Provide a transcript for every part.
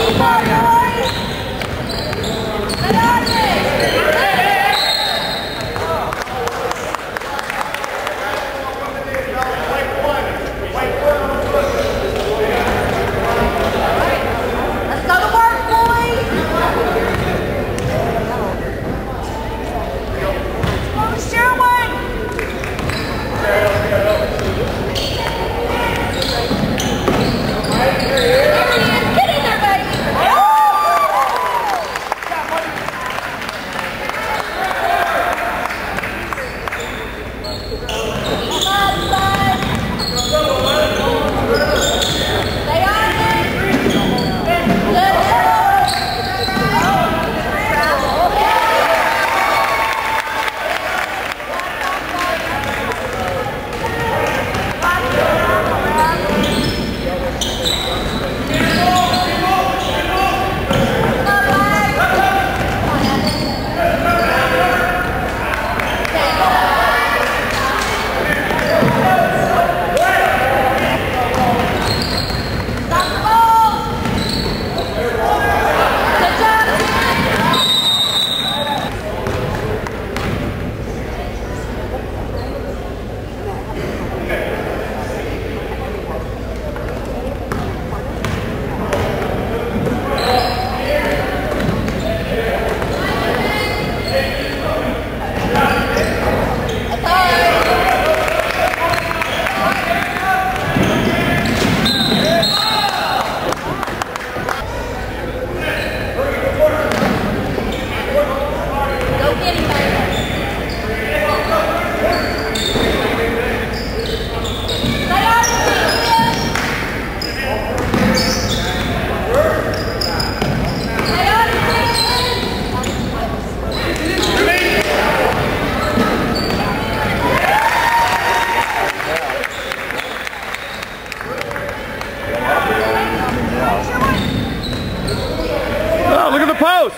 post!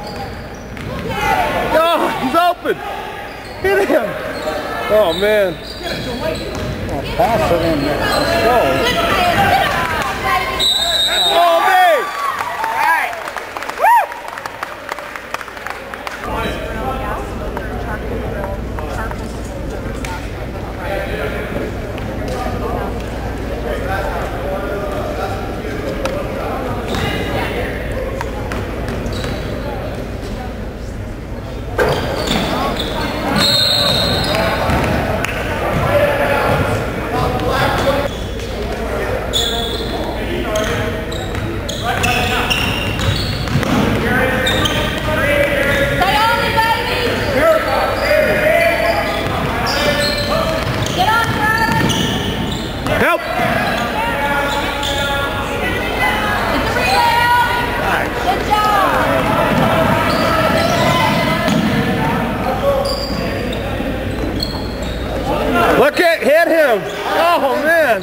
Oh, he's open! Hit him! Oh, man. Oh, pass it in there. Let's go. Oh, man! Help! Good job! Look at, hit him! Oh man!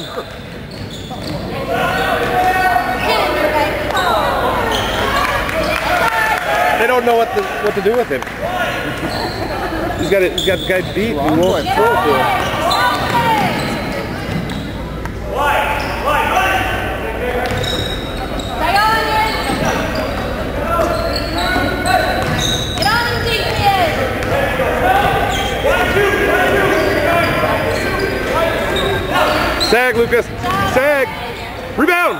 They don't know what to do with him. He's got the guy beat. He won't throw it to him. Sag, Lucas. Sag. Rebound.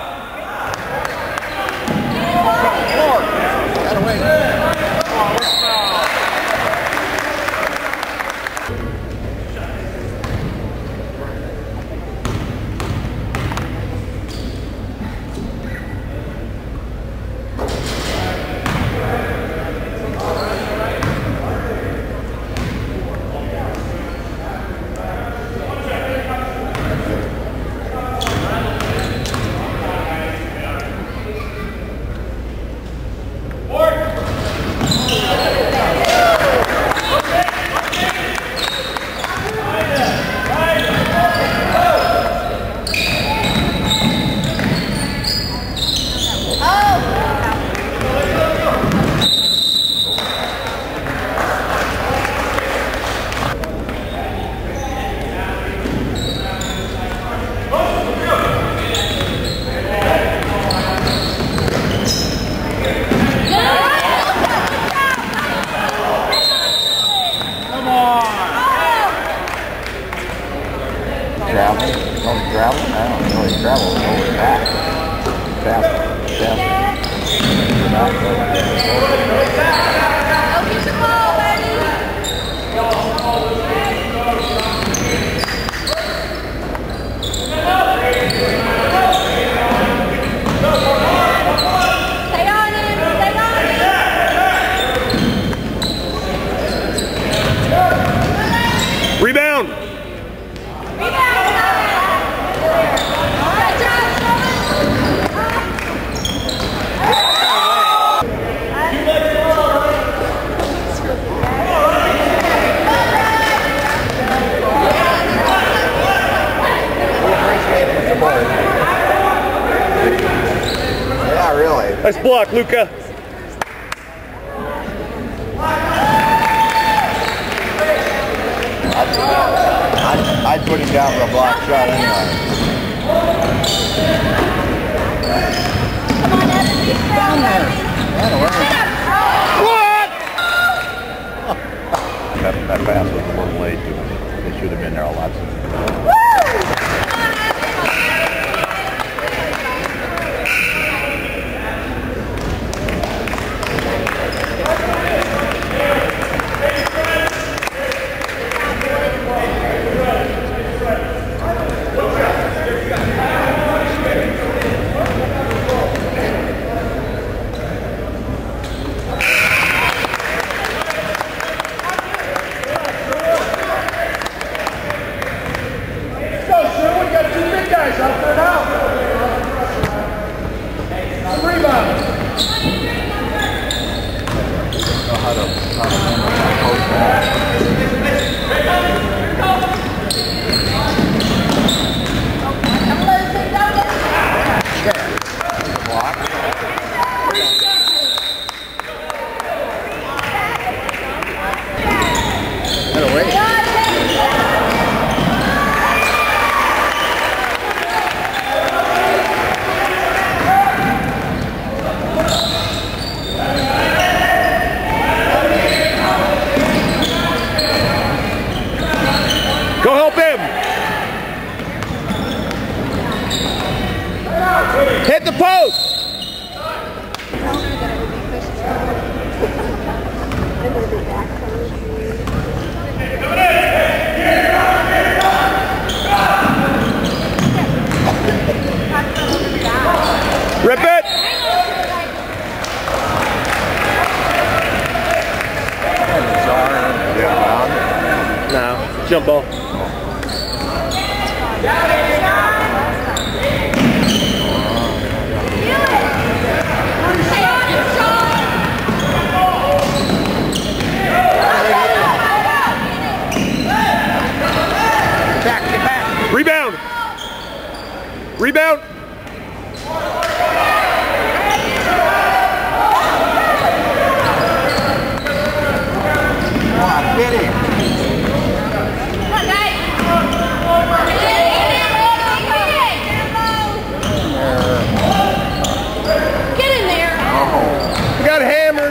travel. Only travel? I don't really travel over that. Fast. Rebound! Yeah, really. Nice block, Luka. I'd put him down for a block shot anyway. Down there. What? That pass was a little late. They should have been there a lot sooner. Go help him! Hit the post! Rip it! No, jump ball. Rebound! Rebound! Come on, get him. Get in there! We got hammered!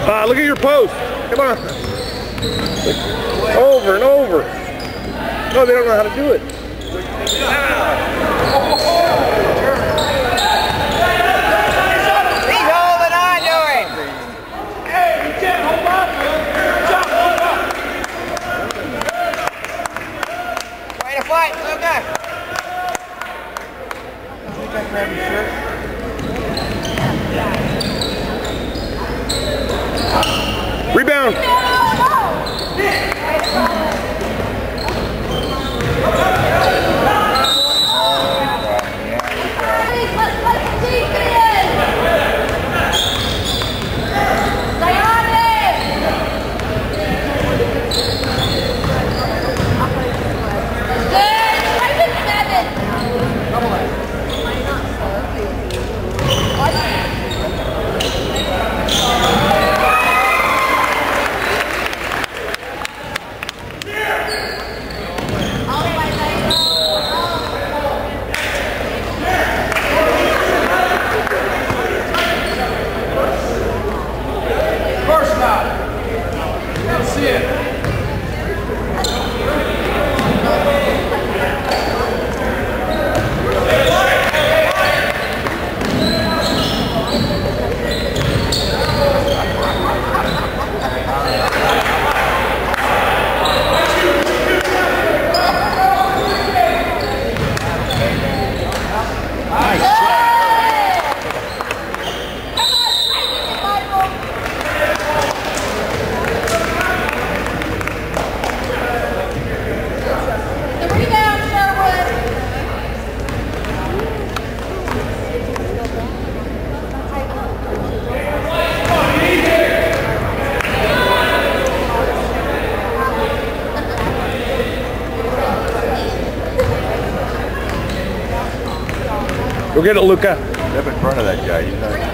Look at your post. Come on. Over and over. No, they don't know how to do it. He's holding on to him. Hey, you can't hold on. Hold on. Way to fight, Luka. Rebound. Go get it, Luka. Step in front of that guy. He's not.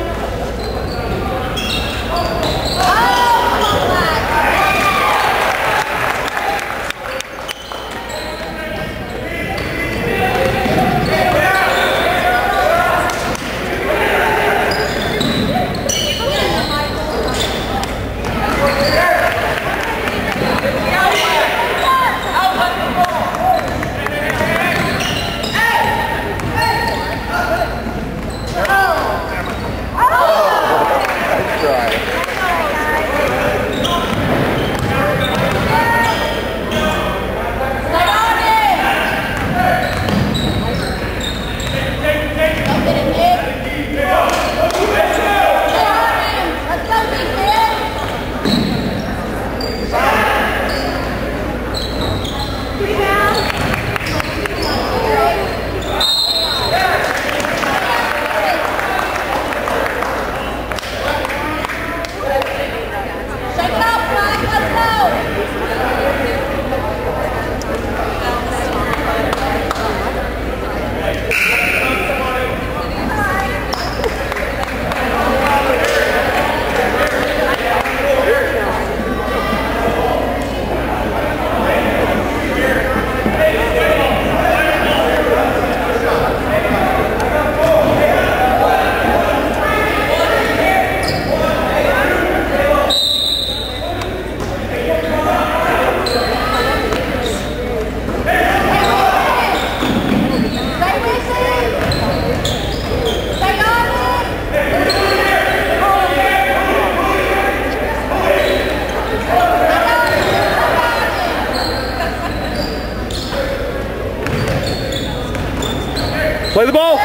Play the ball.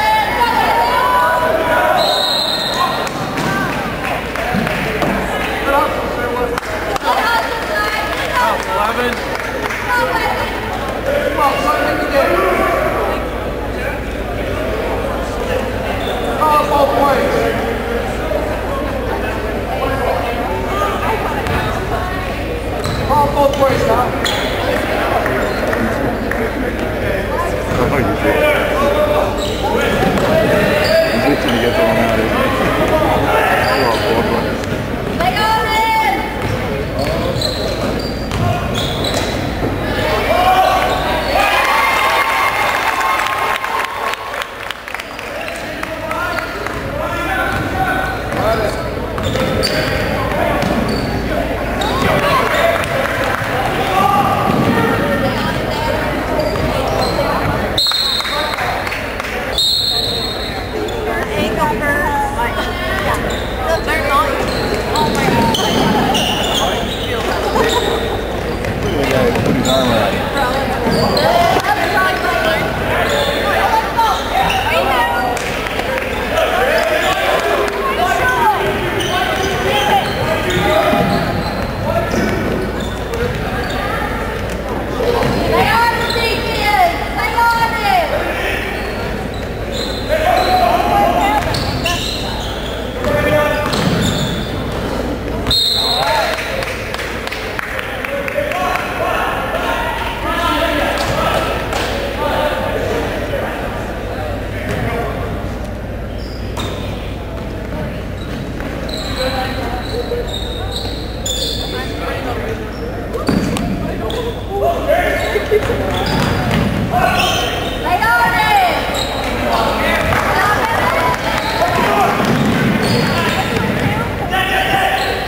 Both ways now. Oh, you did.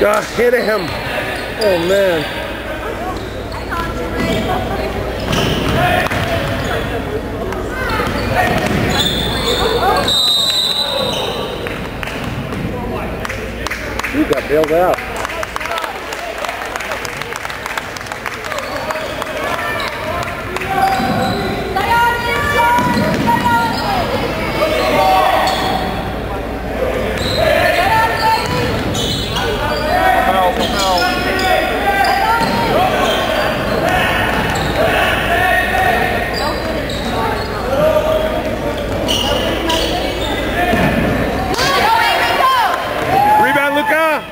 Luka, hit him. Oh man. You got bailed out. Rebound, Luka!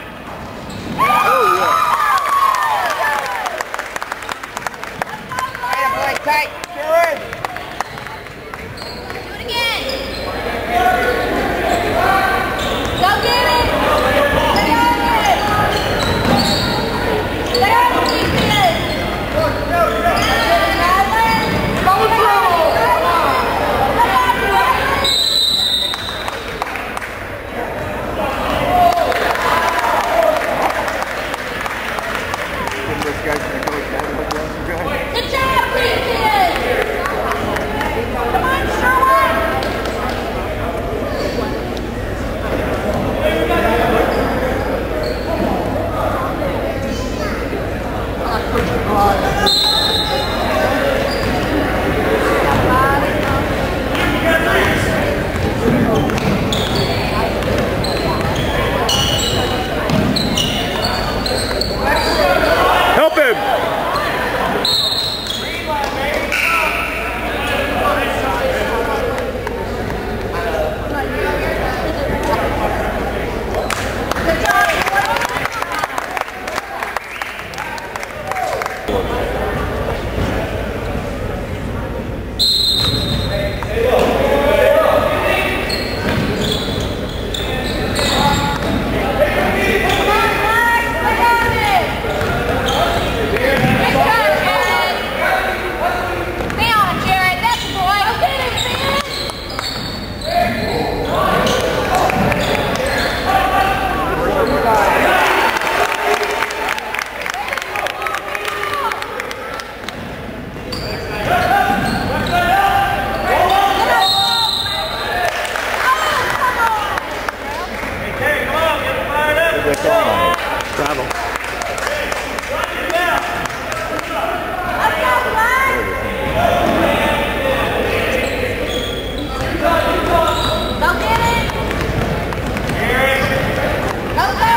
Tight, Karen. Do it again. Go get it. Stay on it. Stay on the defense. Go through. This guy's gonna go again. Good job, defense. Come on, Sherwood. Help him! Travel. Go get it. Go, go.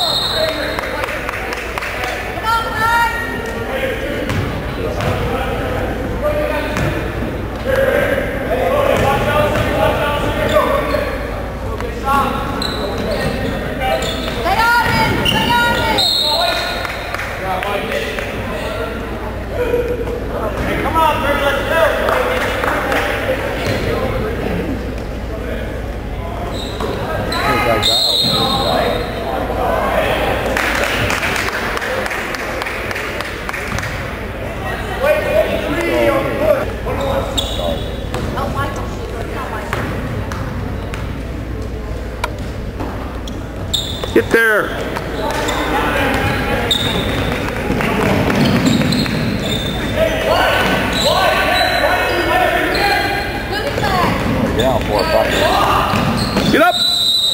Come on, Mike. Stay on it. Stay on it. Hey, come on, baby, let's go. Oh, Michael, not Michael. Get there! Look at that. Down 4 or 5. Get up!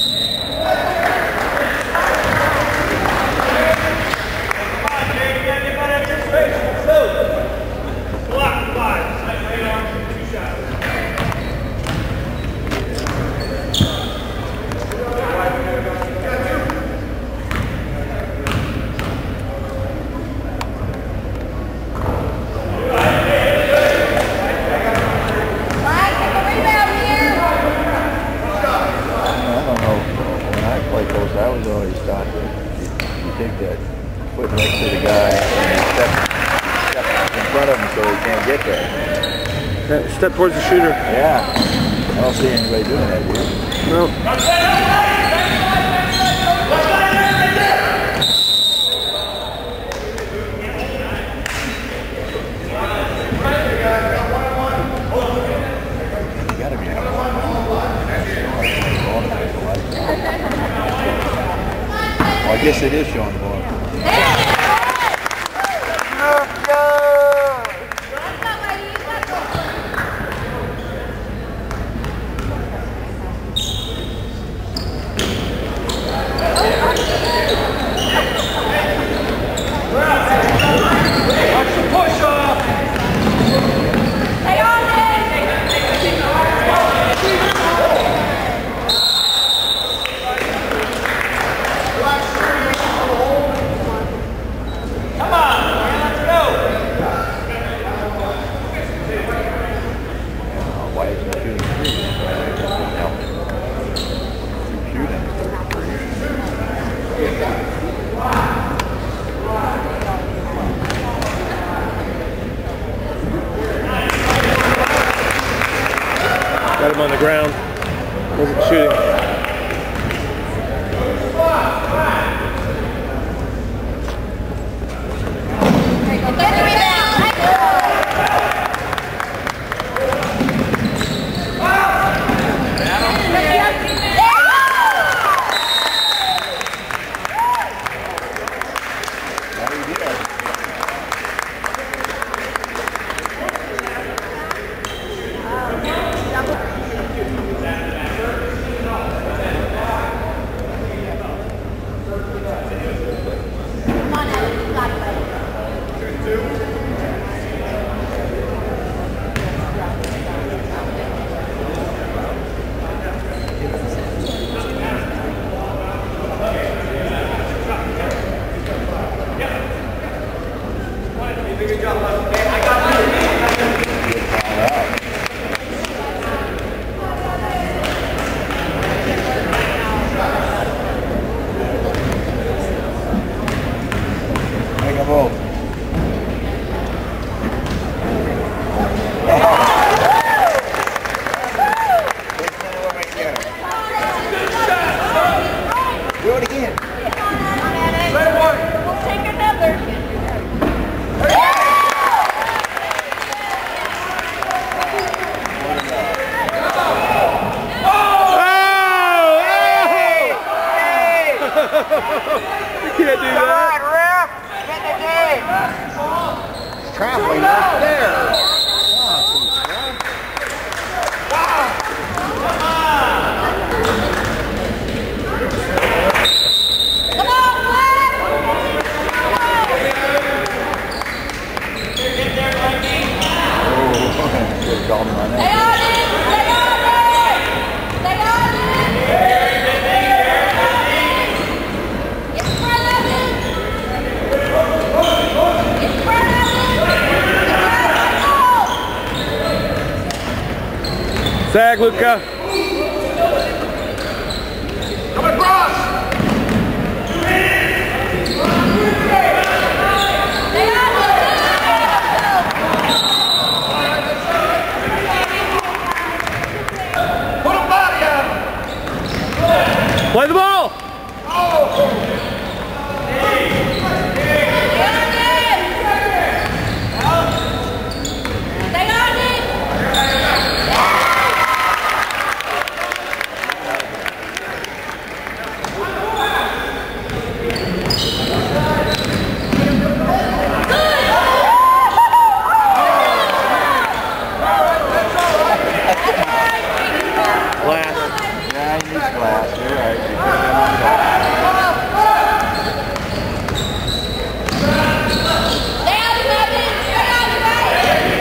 Mike, get the rebound here. I don't know. When I play close, I was always taught that you take that foot next to the guy and you step in front of him so he can't get there. Step towards the shooter. Yeah. I don't see anybody doing that, do you? No. You gotta be having one. Well, guess it is showing the ball. Got him on the ground. Wasn't shooting. You can't do that. Come on, ref! Get the game! It's traveling right there. Come on, Flash! Good call me on that. Stay on it! Stay on it! Stay on it! In front of it! In front of it! Sag, Luka. Come across! Stay on it! Put a body on him! Play the ball. Stay on it! Glass. Yeah, he needs glass. You're right. You could have been on top. Stay on it, baby! Stay on it, baby!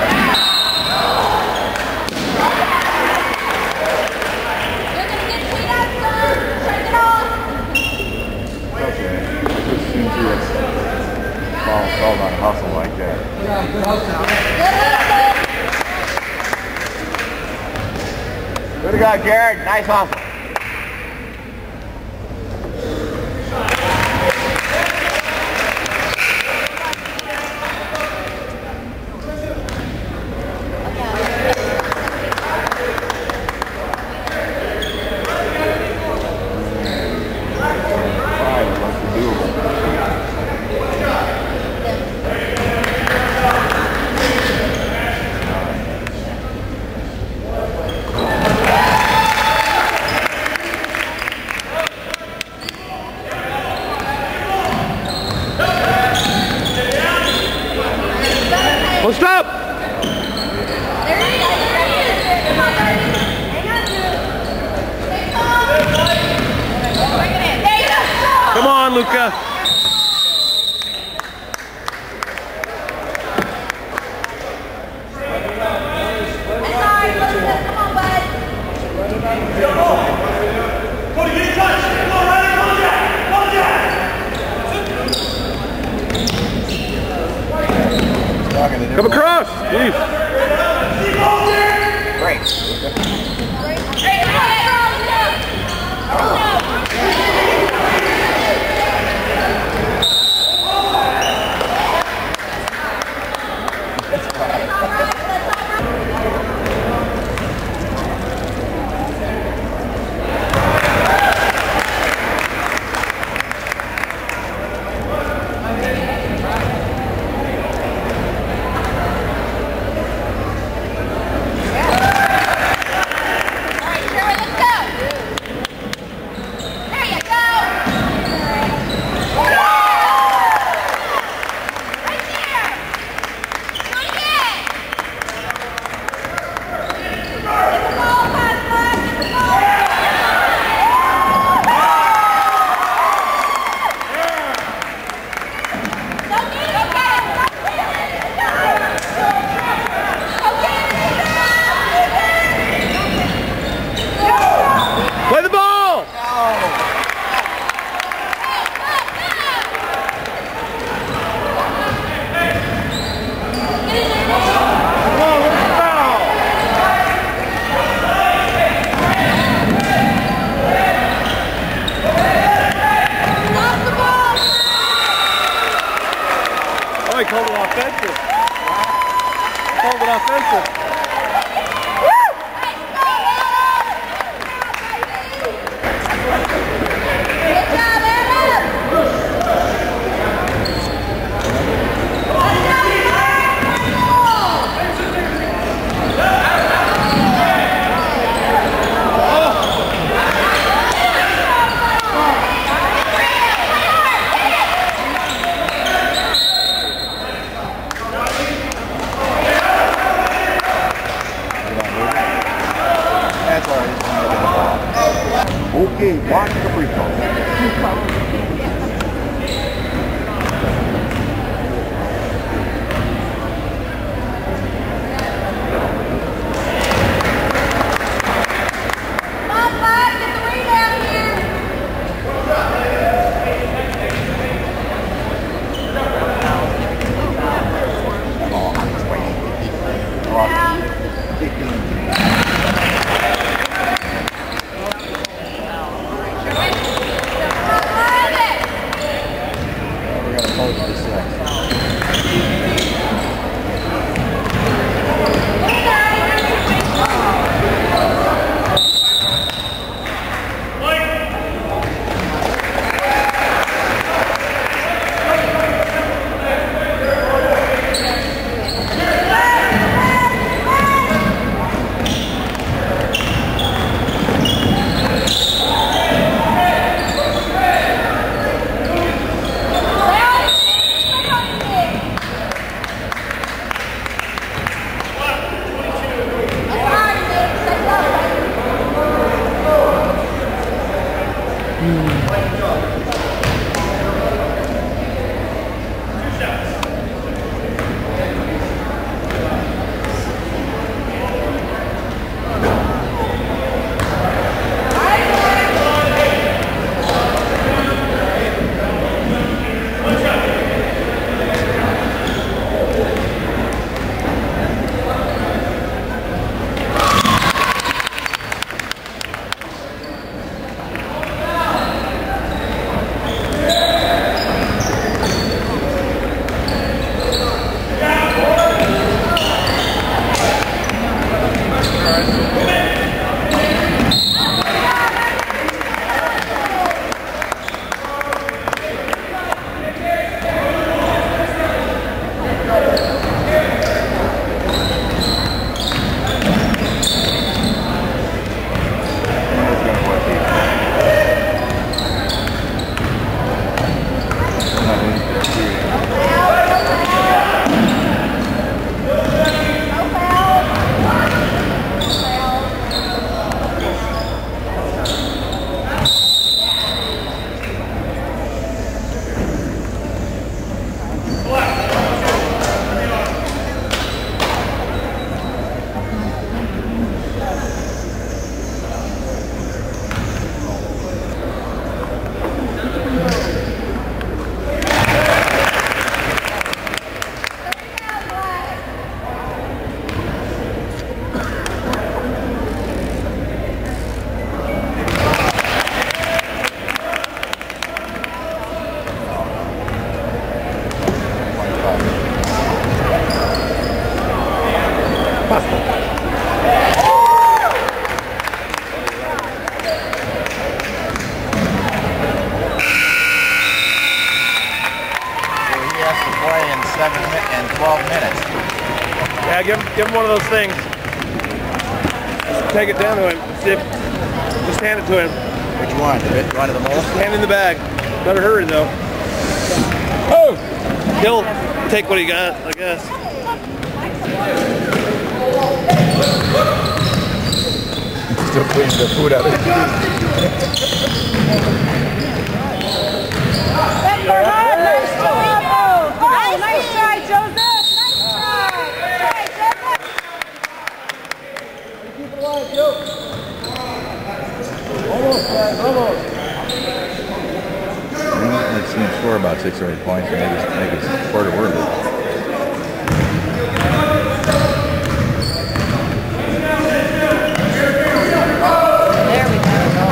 You're gonna get clean out, son! Shake it off! Okay. Just seems to have called on hustle like that. Good to go, Jared. Nice hustle. Luka. Come across! Jeez. Great. Play the ball! Oh, he called it offensive. He called it offensive. That's all right. Okay, watch the free throw. Give him one of those things. Take it down to him. Just hand it to him. Which one? The one of the most? Hand in the bag. Better hurry though. Oh! He'll take what he got, I guess. Still cleaning the food out of it. Nice try, Joseph. Nice try. Keep it alive, Joe. Almost, guys, almost. Let's see him score about 6 or 8 points and make it quarter worth it. There we go.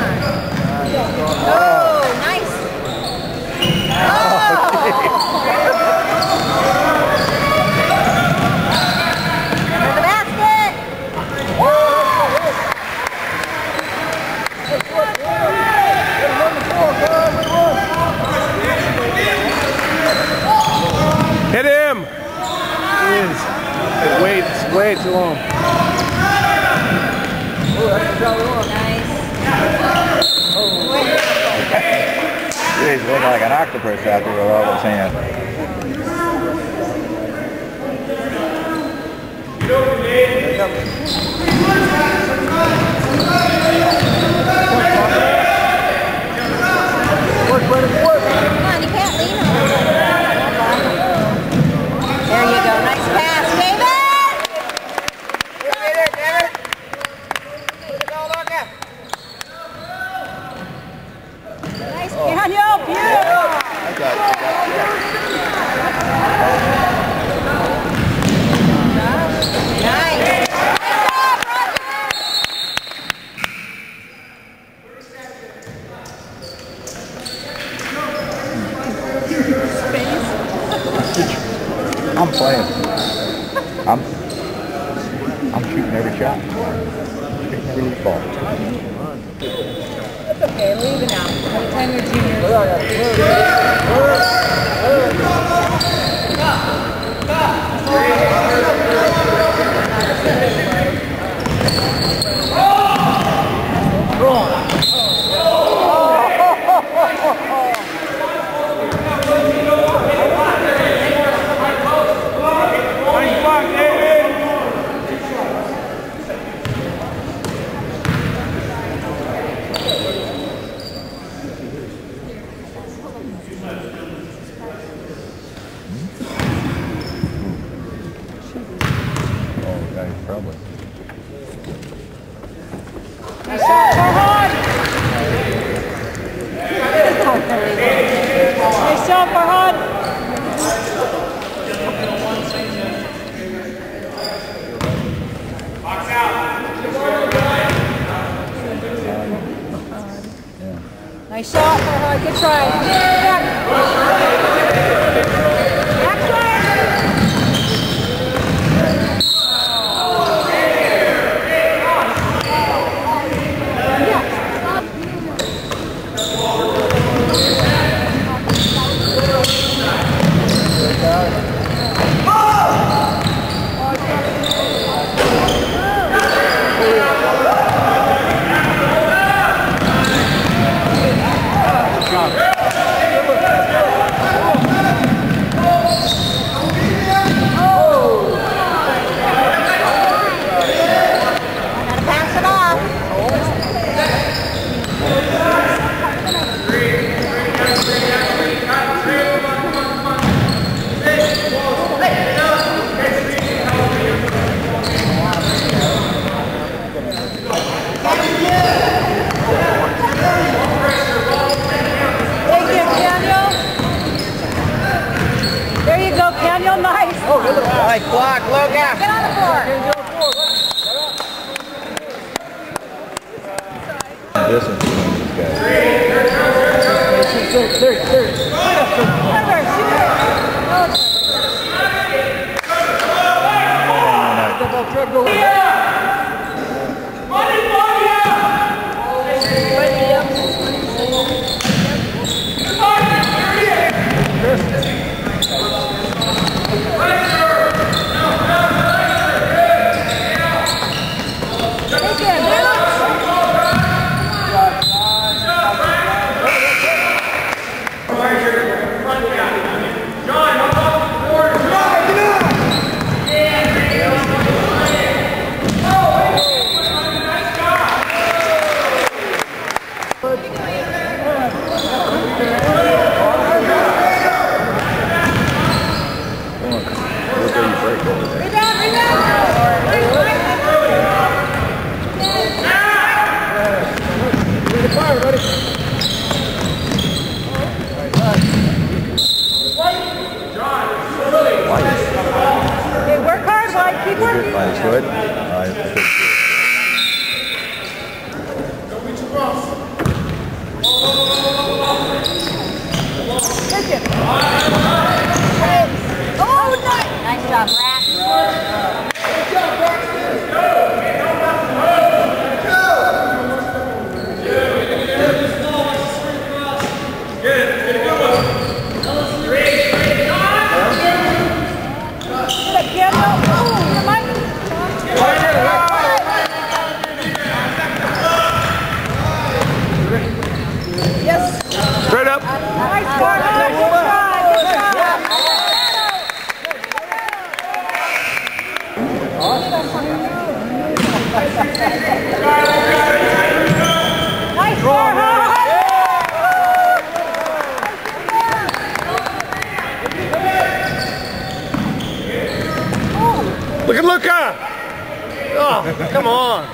Oh, nice. Oh! For the basket. Hit him! It's way too long. He's looking like an octopus after with all those hands. Come on, you can't lean on it. There you go. Nice pass, David! There, David. Go, Luka. Nice, Daniel. Beautiful. Nice. Nice job, Roger. I'm playing. I'm shooting every shot. Shooting every loose ball. That's okay. Leave it now. By the time you're juniors. Probably. Nice shot, Farhad. Nice shot, Farhad. Nice shot, Farhad. Good try. Back. Back try. Nice block, Luka. Get on the floor. Distance between these guys. Over, shoot it. everybody. Okay, work hard, White. Keep working. Good. Good. Oh, nice job, Rat. Straight up. Nice work. Nice try. Good job. Nice work. Look at Luka. Oh, come on.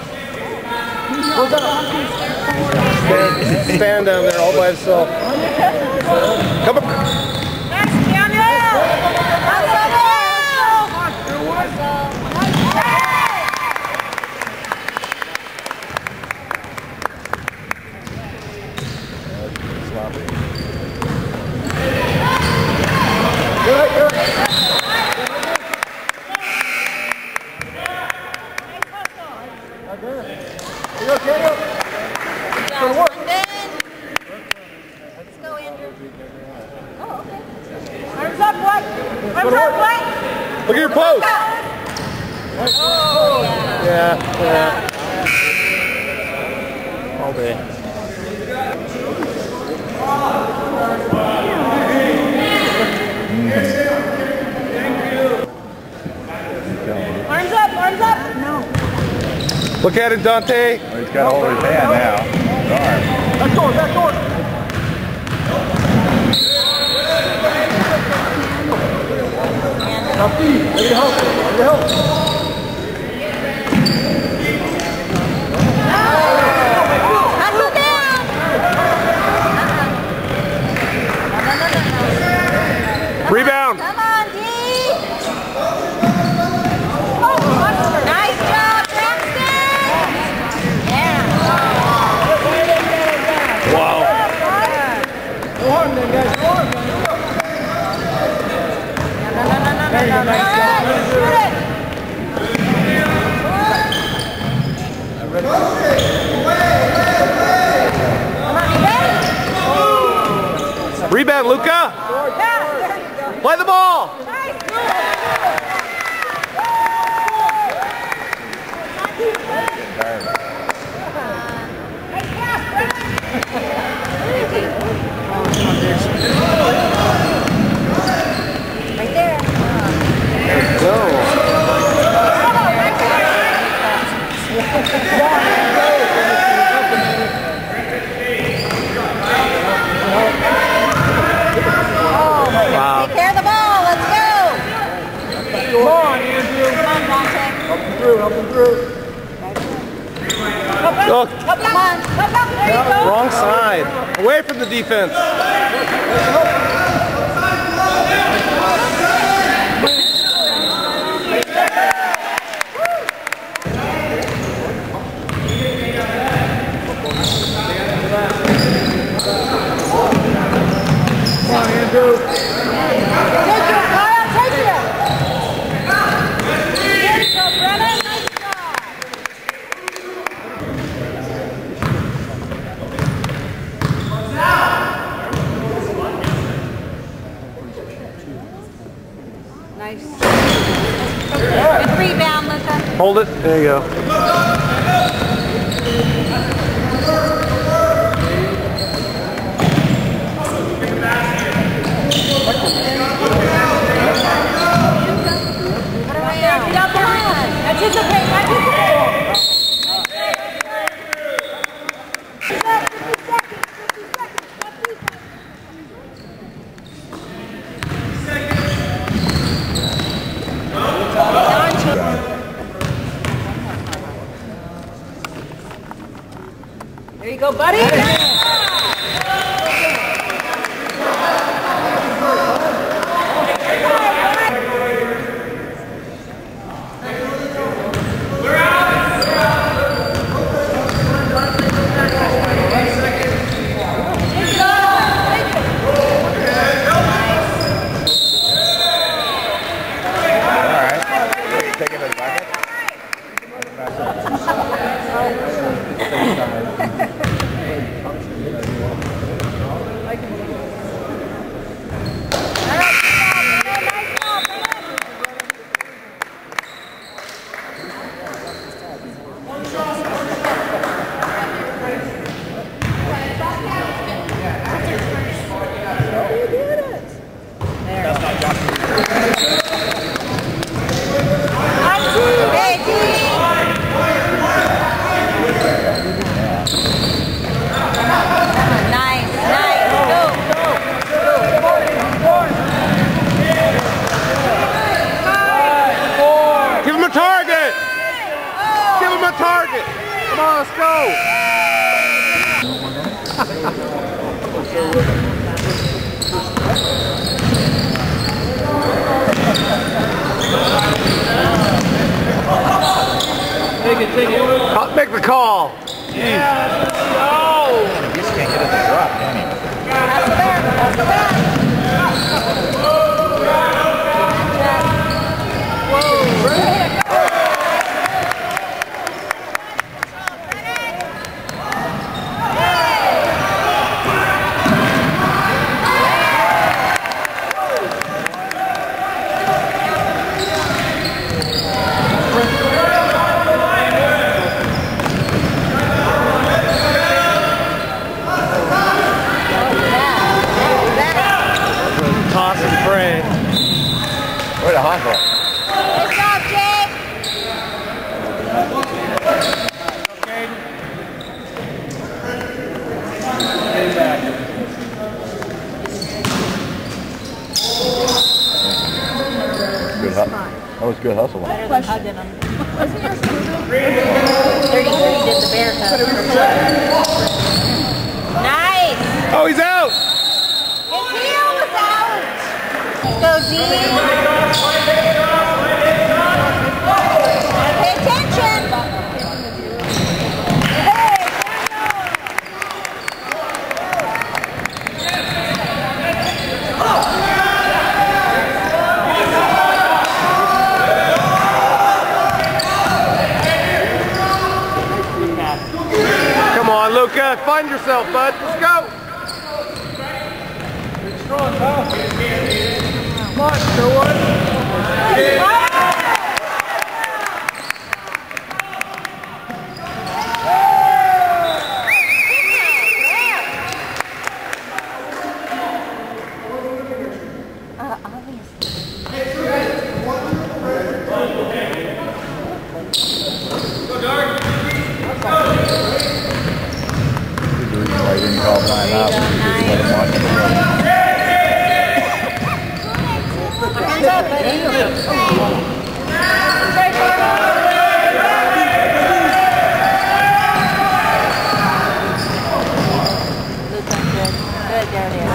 Stand down there all by himself. Come on. Nice, Daniel. Arms up, what? Arms up, what? Look at your post. Oh, yeah. Yeah. All day. Arms up, arms up. No. Look at it, Dante. Well, he's got to hold his hand now. His arm. Back door, back door. Now, Steve, ready to help. Ready to help. Hustle down. Rebound. Come on, D. Oh, nice job, Braxton. Yeah. Wow. Go hard, then, guys. Go hard. No. All right, shoot it. Come on, you ready? Rebound, Luka. Yeah, there you go. Play the ball. Nice. Right there. Go. Wow. Take care of the ball. Let's go. Come on, Andrew. Come on, Dante. Help him through, help him through. Oh, Come on. There you go. wrong side. Away from the defense. Come on, Andrew. Take it, Kyle. Take it. There you go, Brennan. Nice job. Nice. Good rebound, Luka. Hold it. There you go. Anticipate. There you go, buddy. Target! Come on, let's go! Take it. Make the call. Yeah. Oh! You just can't get it to drop, can you? That's the back. That's the back. Toss and pray. Where the hustle? Good job, Jake. Good hustle. That was good hustle. Better than hugging him. 33 did the bear hug. Nice. Oh, he's out! His heel was out. Go, G. Pay attention. Hey, Come on, Luka. Find yourself, bud. Let's go. Strong, pal. Come on, show one. I didn't call timeout. Just let him watch the film. Hands up, buddy. Luka, good. Good, there it is.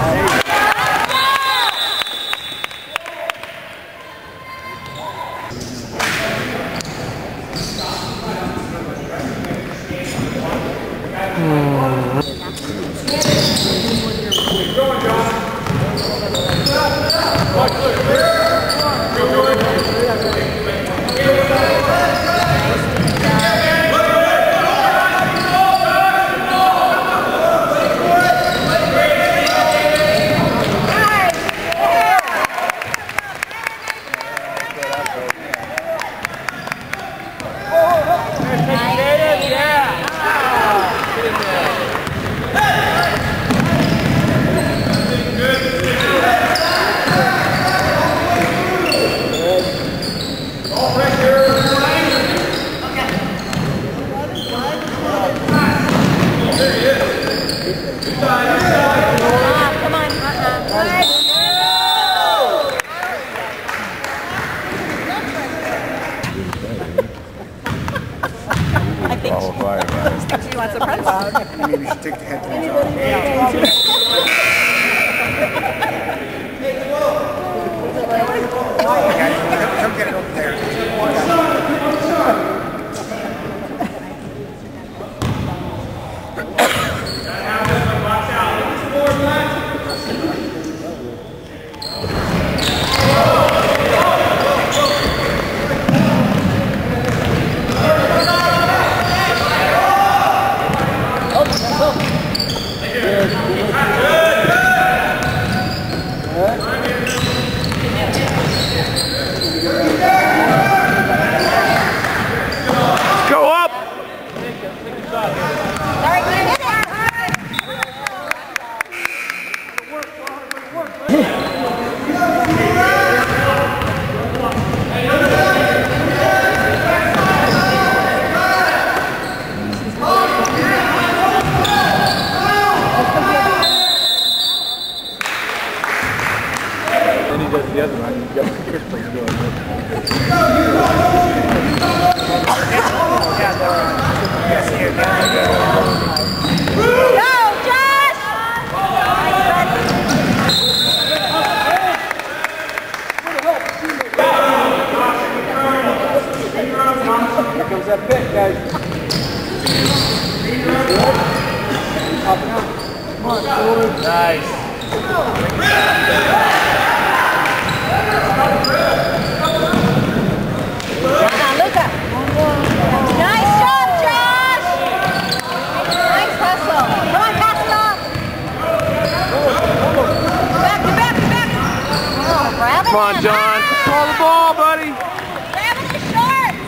She wants a pretzel. Maybe you should take the headphones off. Come get it over there. The other one, you've got the kids going. Go, Josh! Here comes that pick, guys. Up and out. Come on, forward. Nice. Luka. Nice job, Josh! Nice hustle. Come on, pass it off. Back. Oh, grab it. Come on, John. Throw the ball, buddy. Grab it in the shorts.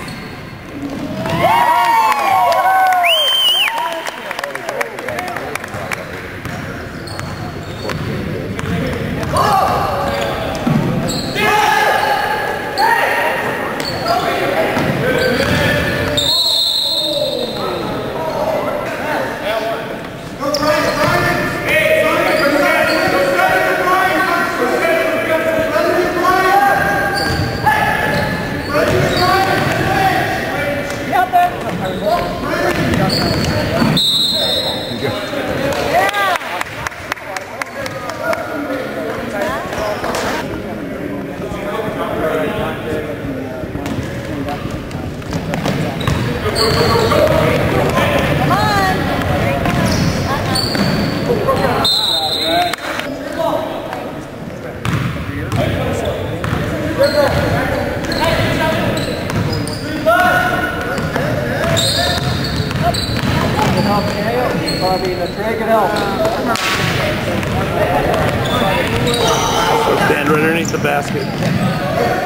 Stand right underneath the basket.